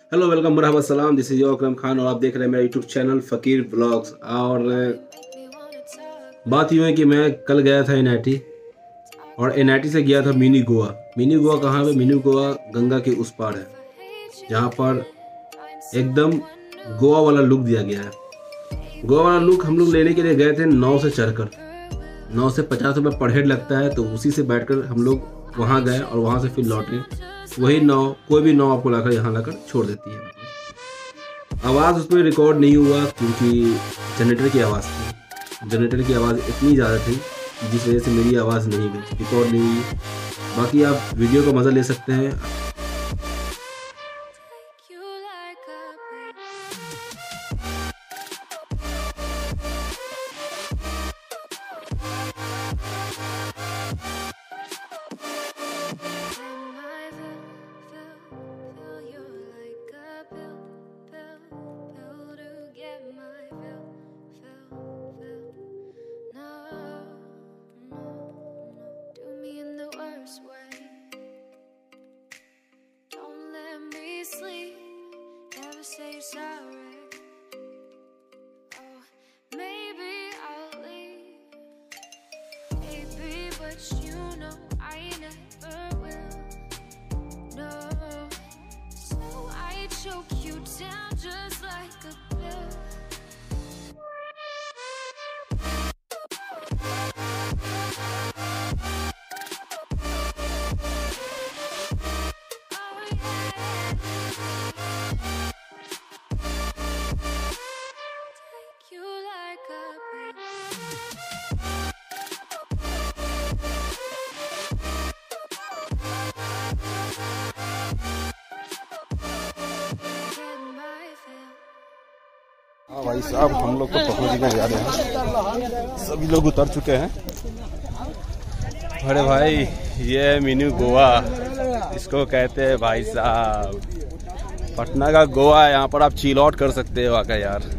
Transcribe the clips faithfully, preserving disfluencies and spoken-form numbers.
Hello welcome मरहबा सलाम, this is your Akram Khan और आप देख रहे हैं मेरा यूट्यूब चैनल फ़कीर ब्लॉग्स। और बात यूँ है कि मैं कल गया था एन आई टी और एन आई टी से गया था मिनी गोवा। मिनी गोवा कहाँ पे? मिनी गोवा गंगा के उस पार है, जहाँ पर एकदम गोवा वाला लुक दिया गया है। गोवा वाला लुक हम लोग लेने के लिए गए थे नाव से चढ़कर। नाव से पचास रुपये पर हेड लगता है, तो उसी से बैठकर हम लोग वहाँ गए और वहाँ से फिर लौटे। वही नाव, कोई भी नाव आपको लाकर यहाँ लाकर छोड़ देती है। आवाज़ उसमें रिकॉर्ड नहीं हुआ क्योंकि जनरेटर की आवाज़ थी। जनरेटर की आवाज़ इतनी ज़्यादा थी जिस वजह से मेरी आवाज़ नहीं हुई, रिकॉर्ड नहीं हुई। बाकी आप वीडियो का मज़ा ले सकते हैं। Say sorry. Oh, maybe I'll leave, baby, but you know I never will. No, so I choke you down just like a pill. हाँ भाई साहब, हम लोग तो पकड़ के जा रहे हैं। सभी लोग उतर चुके हैं। अरे भाई, ये है मिनी गोवा, इसको कहते हैं भाई साहब। पटना का गोवा है, यहाँ पर आप चिल आउट कर सकते हो आकर यार।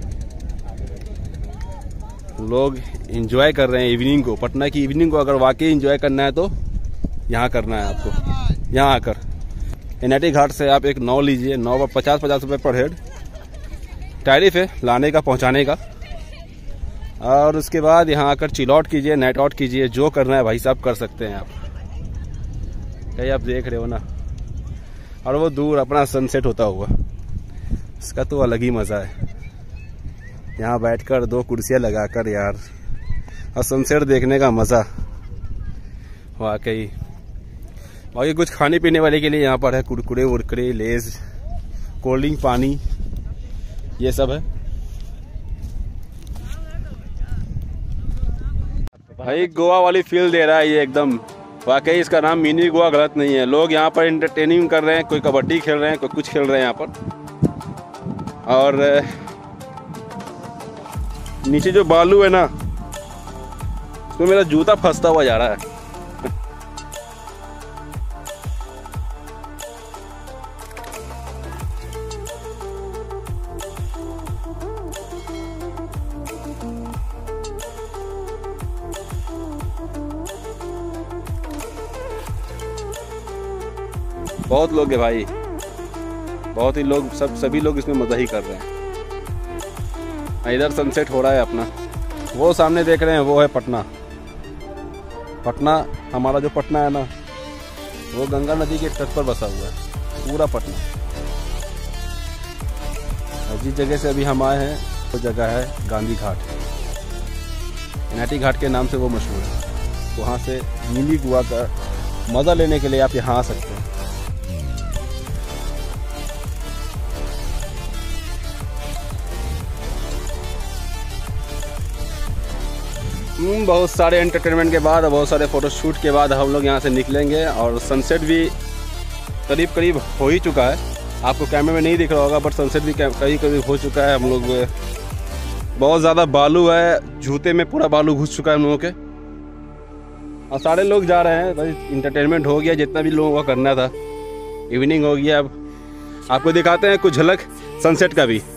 लोग एंजॉय कर रहे हैं इवनिंग को। पटना की इवनिंग को अगर वाकई एंजॉय करना है तो यहाँ करना है आपको। यहाँ आकर एन आई टी घाट से आप एक नाव लीजिए। नाव पर पचास पचास रुपये पर हेड टैरिफ है लाने का, पहुंचाने का। और उसके बाद यहाँ आकर चिल आउट कीजिए, नाइट आउट कीजिए, जो करना है भाई साहब कर सकते हैं आप। कहीं आप देख रहे हो ना, और वो दूर अपना सनसेट होता हुआ, इसका तो अलग ही मज़ा है। यहाँ बैठकर दो कुर्सियाँ लगाकर यार, और सनसेट देखने का मज़ा वाकई। बाकी कुछ खाने पीने वाले के लिए यहाँ पर है कुरकुरे वुरकुरे, लेज, कोल्ड ड्रिंक, पानी, ये सब है भाई। गोवा वाली फील दे रहा है ये एकदम। वाकई इसका नाम मिनी गोवा गलत नहीं है। लोग यहाँ पर एंटरटेनिंग कर रहे हैं, कोई कबड्डी खेल रहे हैं, कोई कुछ खेल रहे हैं यहाँ पर। और नीचे जो बालू है ना, उसमें मेरा जूता फंसता हुआ जा रहा है। बहुत लोग हैं भाई, बहुत ही लोग, सब सभी लोग इसमें मज़ा ही कर रहे हैं। इधर सनसेट हो रहा है अपना। वो सामने देख रहे हैं वो है पटना। पटना हमारा जो पटना है ना, वो गंगा नदी के तट पर बसा हुआ है पूरा पटना। और जिस जगह से अभी हम आए हैं वो जगह है Gandhi Ghat. N I T Ghat के नाम से वो मशहूर है। वहाँ से मिनी गोवा का मज़ा लेने के लिए आप यहाँ आ सकते हैं। बहुत सारे एंटरटेनमेंट के बाद, बहुत सारे फ़ोटोशूट के बाद हम लोग यहाँ से निकलेंगे। और सनसेट भी करीब करीब हो ही चुका है। आपको कैमरे में नहीं दिख रहा होगा, बट सनसेट भी करीब करीब हो चुका है। हम लोग, बहुत ज़्यादा बालू है, जूते में पूरा बालू घुस चुका है हम लोगों के। और सारे लोग जा रहे हैं भाई। इंटरटेनमेंट हो गया जितना भी लोगों का करना था। इवनिंग हो गया। अब आपको दिखाते हैं कुछ झलक सनसेट का भी।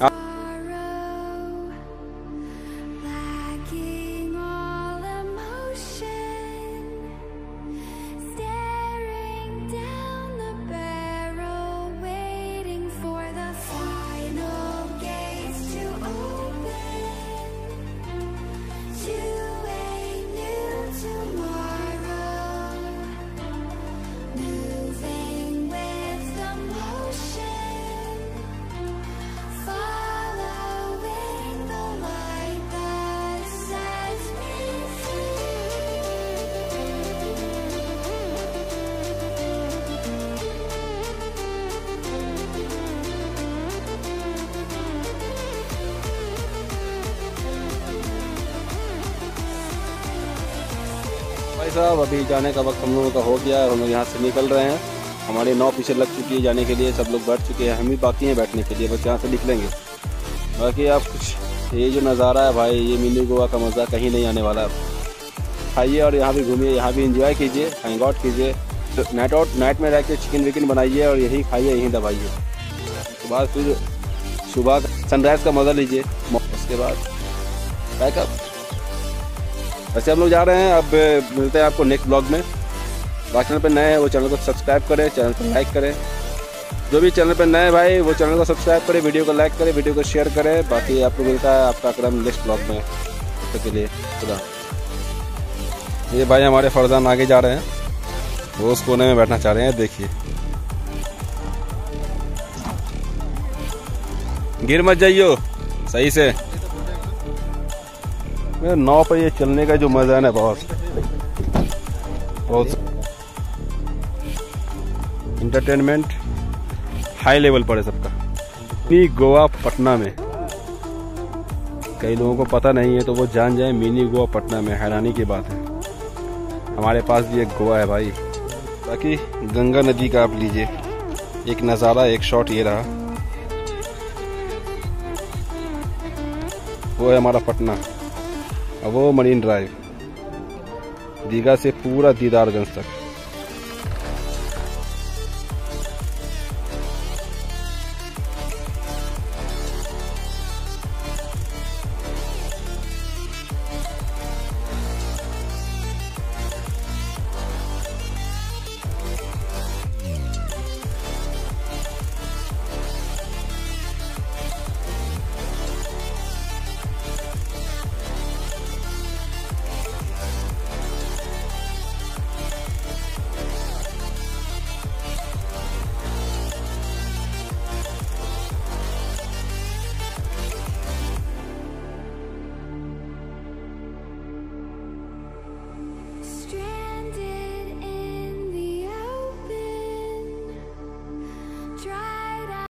साहब, अभी जाने का वक्त हम लोगों का हो गया है। हम लोग यहाँ से निकल रहे हैं। हमारी नाव पीछे लग चुकी है जाने के लिए, सब लोग बैठ चुके हैं, हम ही बाकी हैं बैठने के लिए, बस यहाँ से निकलेंगे। बाकी आप कुछ ये जो नज़ारा है भाई, ये मिनी गोवा का मज़ा कहीं नहीं आने वाला है। खाइए और यहाँ भी घूमिए, यहाँ भी इंजॉय कीजिए, हैंग आउट कीजिए, नाइट आउट नाइट में रह के चिकन विकन बनाइए और यही खाइए, यहीं दबाइए। उसके बाद फिर सुबह सनराइज़ का मज़ा लीजिए, उसके बाद पैकअप। वैसे हम लोग जा रहे हैं, अब मिलते हैं आपको नेक्स्ट ब्लॉग में। बाकी चैनल पर नए हैं वो चैनल को सब्सक्राइब करें, चैनल को लाइक करें। जो भी चैनल पर नए भाई वो चैनल को सब्सक्राइब करें, वीडियो को लाइक करें, वीडियो को शेयर करें। बाकी आपको मिलता है आपका अकरम नेक्स्ट ब्लॉग में। तब तक के लिए खुदा। ये भाई हमारे फरजान आगे जा रहे हैं, वो उस कोने में बैठना चाह रहे हैं, देखिए। गिर मत जाइयो सही से। नाव पर ये चलने का जो मजा है ना, बहुत बहुत इंटरटेनमेंट हाई लेवल पर है सबका। मिनी गोवा पटना में, कई लोगों को पता नहीं है तो वो जान जाए, मिनी गोवा पटना में। हैरानी की बात है, हमारे पास भी एक गोवा है भाई। बाकी गंगा नदी का आप लीजिए एक नज़ारा, एक शॉट ये रहा, वो है हमारा पटना। और वो मरीन ड्राइव, दीघा से पूरा दीदारगंज तक।